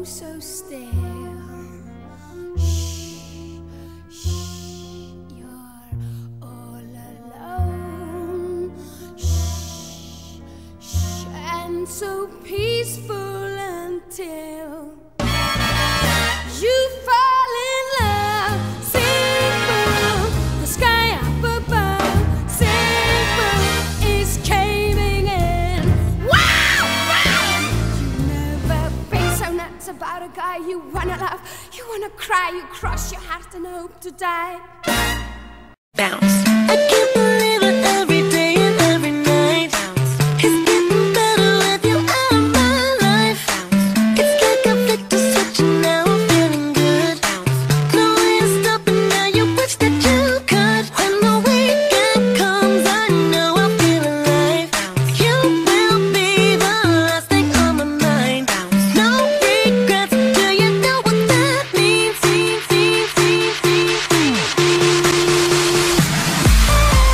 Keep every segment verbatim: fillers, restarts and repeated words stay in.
so still. Shh, shh, you're all alone. Shh, shh, and so peaceful until you fall in love. Simple, the sky up above. Simple is caving in. Wow, wow! You never been so nuts about a guy you wanna love. You wanna cry, you cross your heart and hope to die. Bounce. I can't believe it every day and every night. It's getting better with you out of my life. It's like I flicked a switch and now I'm feeling good. No way to stop it now, you wish that you could. When the weekend comes, I know I'll feel alive. You will be the last thing on my mind. No regrets, do you know what that means? Means, means, means, means, means.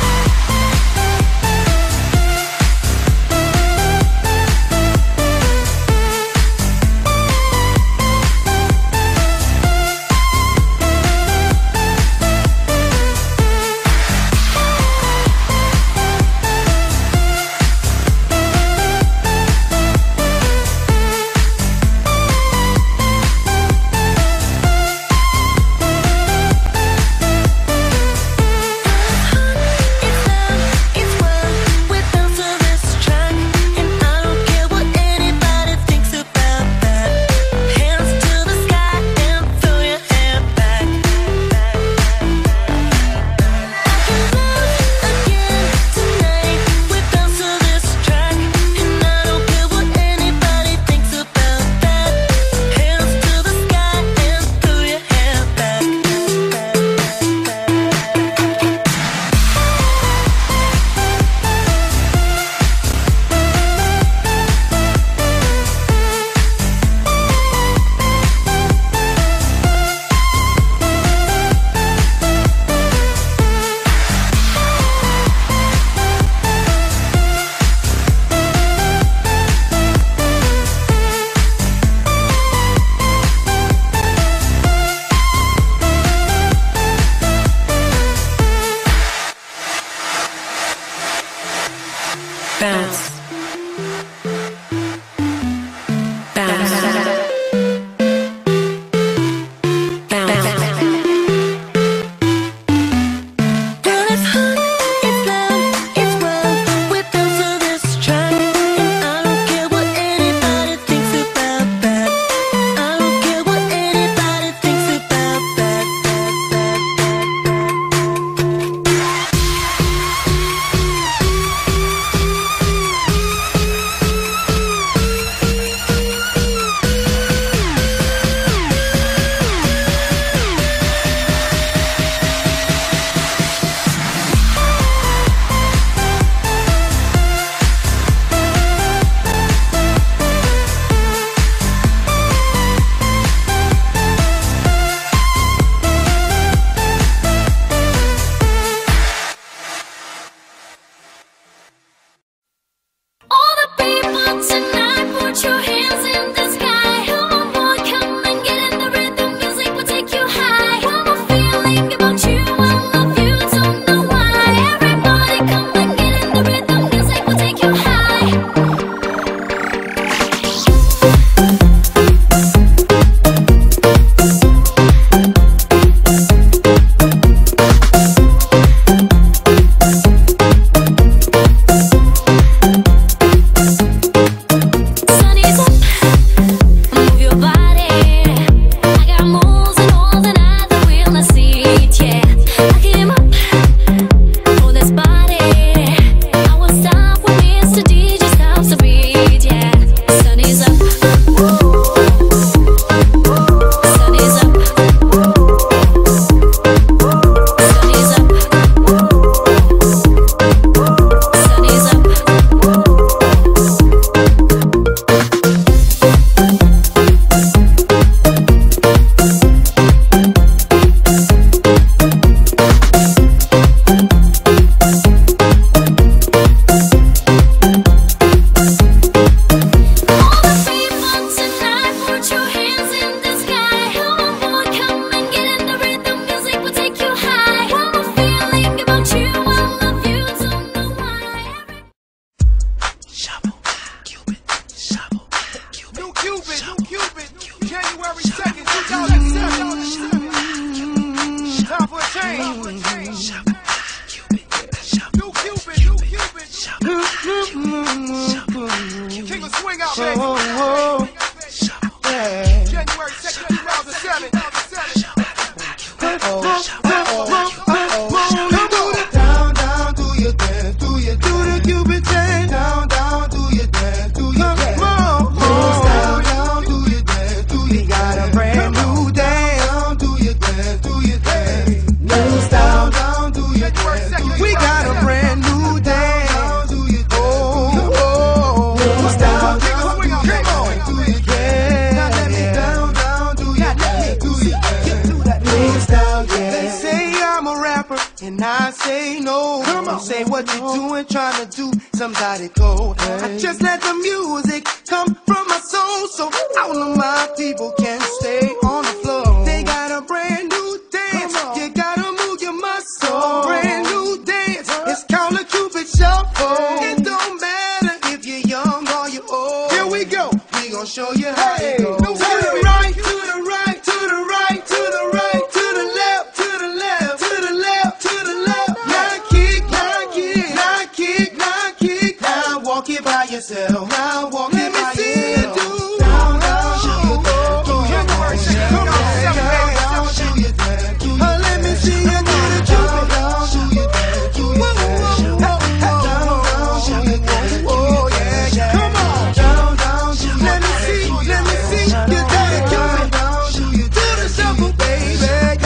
say no. Come on. Say what you doing, trying to do somebody cold. I just let the music come from my soul, so all of my people can stay on the floor. They got a brand new dance, you gotta move your muscle. Brand new dance, it's called a Cupid Shuffle. It don't matter if you're young or you're old. Here we go, we gon' show you how it goes. To the right, to the right, to the right, to the right, to the left, to the left, to the left, to the left. Now kick, now kick, now kick, now kick. Now walk it by yourself. Now walk it by yourself. Down, down, show you that. Do your work. Come on, down, show you that. Oh, let me see you do the Cupid. Down, show you that. Do your work. Down, down, show you that. Oh yeah, yeah. Come on, down, down, show you that. Let me see, let me see you do the Cupid. Down, show you do the shuffle, baby. Yeah.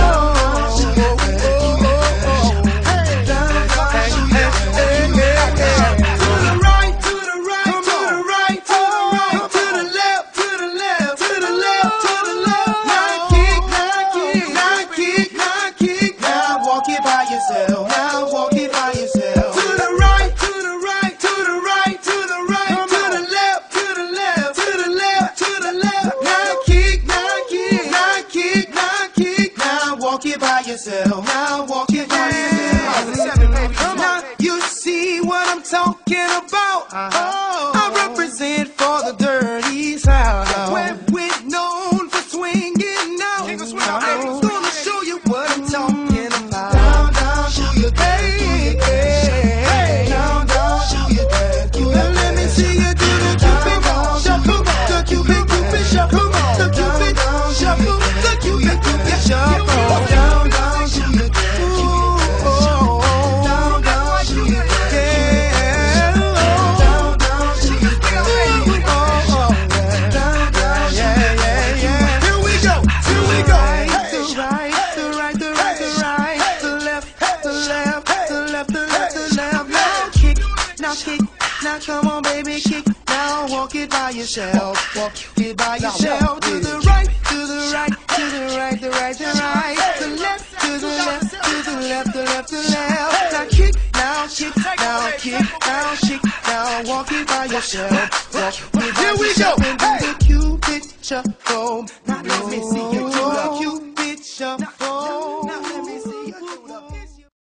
Yourself. Now walk it by yourself. Now you see what I'm talking about. Uh-huh. I represent for the dirty South, where we're known for swinging out. I'm gonna show you what I'm talking about. Down, down, show you that. Hey, hey, hey. Down, down, show you that. Now let me see you do the Cupid Shuffle, the Cupid Cupid Shuffle, the Cupid Shuffle, the Cupid Cupid Shuffle. Now come on, baby, kick. Now walk it by yourself. Walk it by yourself. To the right, to the right, to the right, the right, the right. The left, to the left, to the left, the left, the left. Now kick, now kick, now kick, now kick. Now walk it by yourself. Walk it by yourself. Here we go. And do the Cupid Shuffle. Now let me see you.